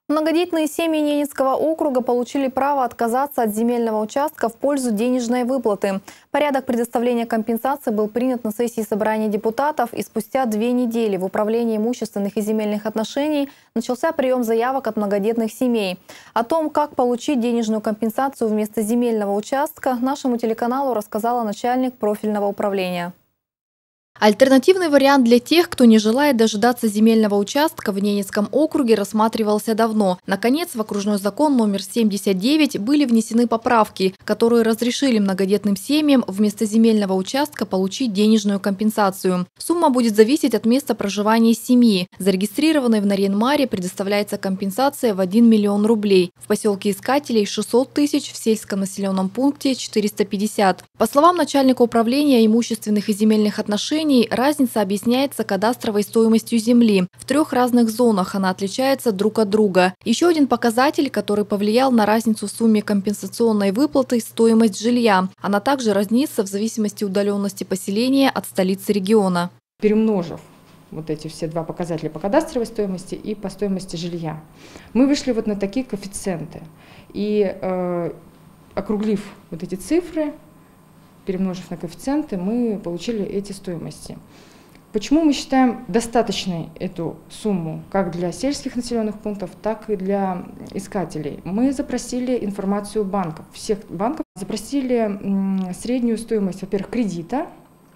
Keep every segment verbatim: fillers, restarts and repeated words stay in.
Многодетные семьи Ненецкого округа получили право отказаться от земельного участка в пользу денежной выплаты. Порядок предоставления компенсации был принят на сессии собрания депутатов, и спустя две недели в Управлении имущественных и земельных отношений начался прием заявок от многодетных семей. О том, как получить денежную компенсацию вместо земельного участка, нашему телеканалу рассказала начальник профильного управления. Альтернативный вариант для тех, кто не желает дожидаться земельного участка в Ненецком округе, рассматривался давно. Наконец, в окружной закон номер семьдесят девять были внесены поправки, которые разрешили многодетным семьям вместо земельного участка получить денежную компенсацию. Сумма будет зависеть от места проживания семьи. Зарегистрированной в Нарьян-Маре предоставляется компенсация в один миллион рублей. В поселке Искателей – шестьсот тысяч, в сельском населенном пункте – четыреста пятьдесят. По словам начальника управления имущественных и земельных отношений, разница объясняется кадастровой стоимостью земли. В трех разных зонах она отличается друг от друга. Еще один показатель, который повлиял на разницу в сумме компенсационной выплаты – стоимость жилья. Она также разнится в зависимости от удаленности поселения от столицы региона. Перемножив вот эти все два показателя по кадастровой стоимости и по стоимости жилья, мы вышли вот на такие коэффициенты. И э, округлив вот эти цифры, перемножив на коэффициенты, мы получили эти стоимости. Почему мы считаем достаточной эту сумму как для сельских населенных пунктов, так и для искателей? Мы запросили информацию банков, всех банков, запросили среднюю стоимость, во-первых, кредита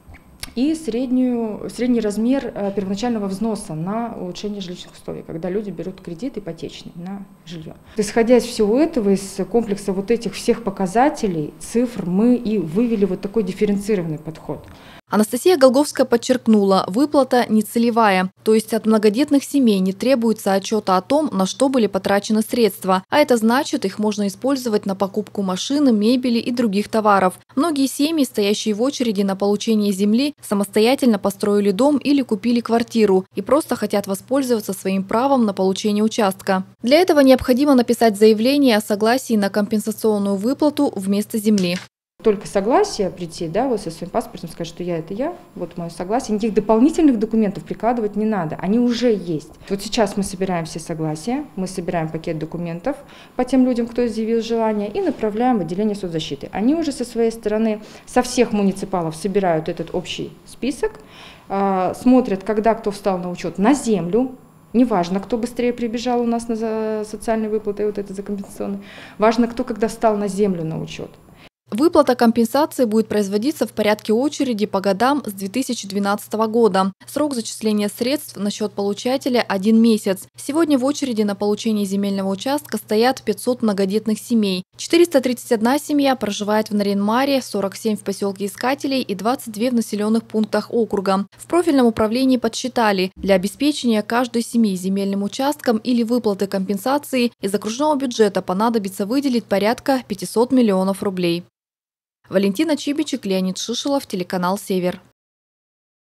и среднюю, средний размер первоначального взноса на улучшение жилищных условий, когда люди берут кредит ипотечный на жилье. Исходя из всего этого, из комплекса вот этих всех показателей, цифр, мы и вывели вот такой дифференцированный подход. Анастасия Голговская подчеркнула, выплата не целевая, то есть от многодетных семей не требуется отчета о том, на что были потрачены средства, а это значит, их можно использовать на покупку машины, мебели и других товаров. Многие семьи, стоящие в очереди на получение земли, самостоятельно построили дом или купили квартиру и просто хотят воспользоваться своим правом на получение участка. Для этого необходимо написать заявление о согласии на компенсационную выплату вместо земли. Только согласие прийти, да, вот со своим паспортом сказать, что я это я, вот мое согласие, никаких дополнительных документов прикладывать не надо, они уже есть. Вот сейчас мы собираем все согласия, мы собираем пакет документов по тем людям, кто изъявил желание, и направляем в отделение соцзащиты. Они уже со своей стороны, со всех муниципалов собирают этот общий список, смотрят, когда кто встал на учет на землю. Неважно, кто быстрее прибежал у нас на социальные выплаты, вот это за компенсационные, важно, кто когда встал на землю на учет. Выплата компенсации будет производиться в порядке очереди по годам с две тысячи двенадцатого года. Срок зачисления средств на счет получателя – один месяц. Сегодня в очереди на получение земельного участка стоят пятьсот многодетных семей. четыреста тридцать одна семья проживает в Нарьян-Маре, сорок семь в поселке Искателей и двадцать две в населенных пунктах округа. В профильном управлении подсчитали, для обеспечения каждой семьи земельным участком или выплаты компенсации из окружного бюджета понадобится выделить порядка пятисот миллионов рублей. Валентина Чибичек, Леонид Шишелов, телеканал «Север».